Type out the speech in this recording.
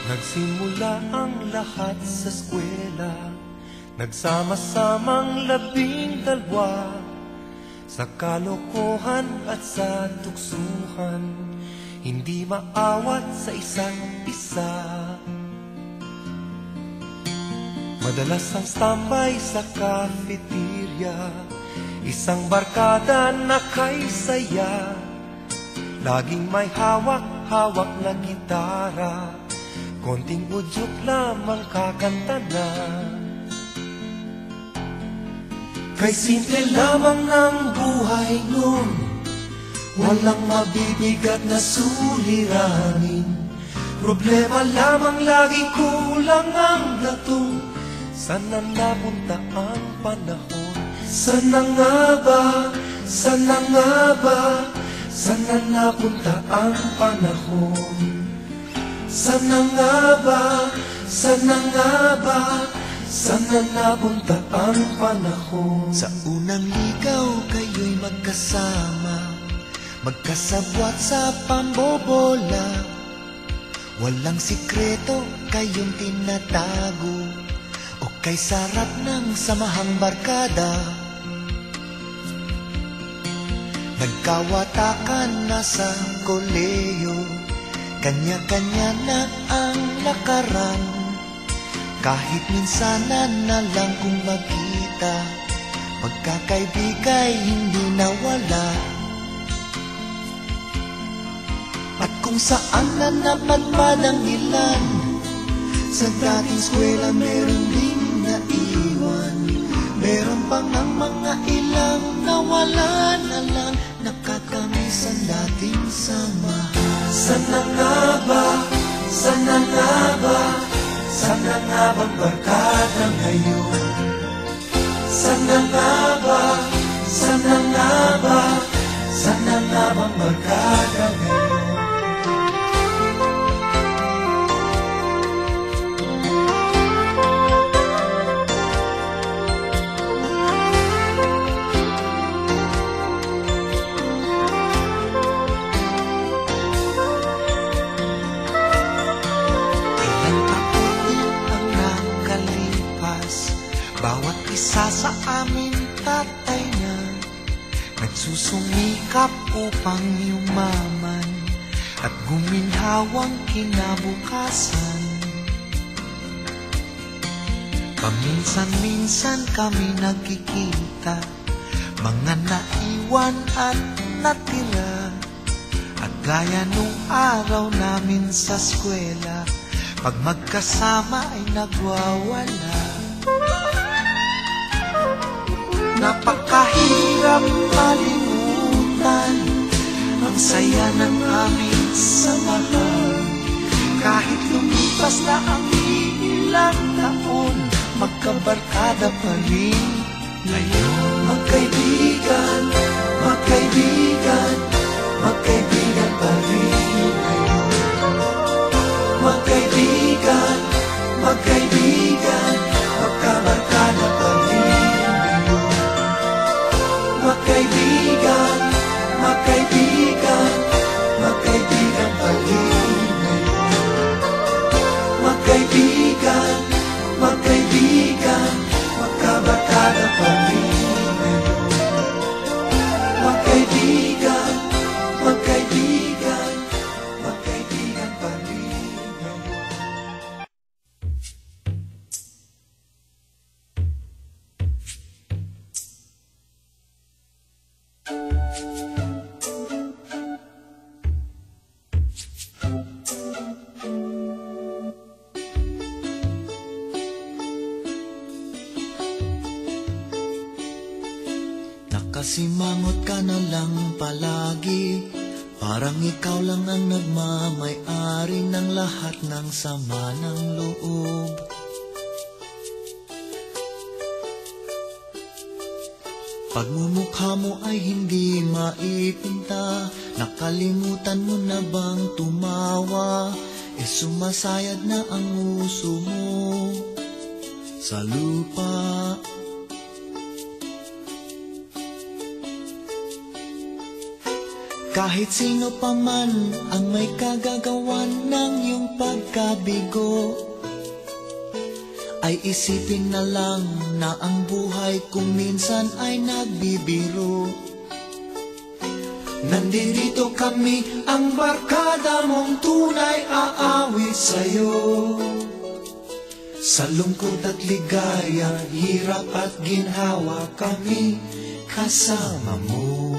Nagsimula ang lahat sa eskwela, nagsama-samang 12, sa kalokohan at sa tuksuhan, hindi maawat sa isa't isa. Madalas ang standby sa cafeteria, isang barkada na kay saya, laging may hawak-hawak na gitara, konting udyok lamang kakanta na. Kay simple lamang ng buhay nun, walang mabibigat na suliranin, problema lamang lagi kulang ang latong. Sana napunta ang panahon, sana nga ba, sana nga ba, sana napunta ang panahon. Sana nga ba, sana nga ba, sana napunta ang panahon. Sa unang ligaw kayo'y magkasama, magkasabwat sa pambobola, walang sikreto kayong tinatago, o kay sarap ng samahang barkada. Nagkawatakan na sa koleyo, kanya-kanya na ang lakaran, kahit minsanan na lang kung magkita, pagkakaibigay hindi nawala. At kung saan na napadpad ang ilan, sa dating eskwela meron ding naiwan, meron pang ang mga ilang nawala na lang, nakakamiss ang dating samahan. Sana nga ba, sana nga ba, sana nga bang barkada ngayon? Sana nga ba, sana nga ba, sana nga bang barkada ngayon? Bawat isa sa amin tatay na nagsusumikap upang yumaman at guminhawang kinabukasan. Paminsan-minsan kami nagkikita, mga naiwan at natira, at gaya nung araw namin sa eskwela, pag magkasama ay nagwawala. Napakahirap malimutan ang saya ng aming samahan, kahit lumipas na ang ilang taon, magkabarkada pa rin ngayon. Magkaibigan, magkaibigan, magkaibigan pa rin ngayon. Magkaibigan, magkaibigan, magkabarkada pa rin. Magkaibigan, magkaibigan, magkaibigan pa rin ngayon. Magkaibigan, magkaibigan, magkabarkada pa rin ngayon. Magkaibigan, magkaibigan, magkaibigan pa rin ngayon. Nakasimangot ka na lang palagi, parang ikaw lang ang nagmamay-ari ng lahat ng sama ng loob. Pagmumukha mo ay hindi maipinta, nakalimutan mo na bang tumawa, sumasayad na ang uso mo sa lupa. Kahit sino pa man ang may kagagawan ng iyong pagkabigo, ay isipin na lang na ang buhay kung minsan ay nagbibiro. Nandito kami, ang barkada mong tunay aawit sa'yo. Sa lungkot at ligaya, hirap at ginhawa, kami kasama mo.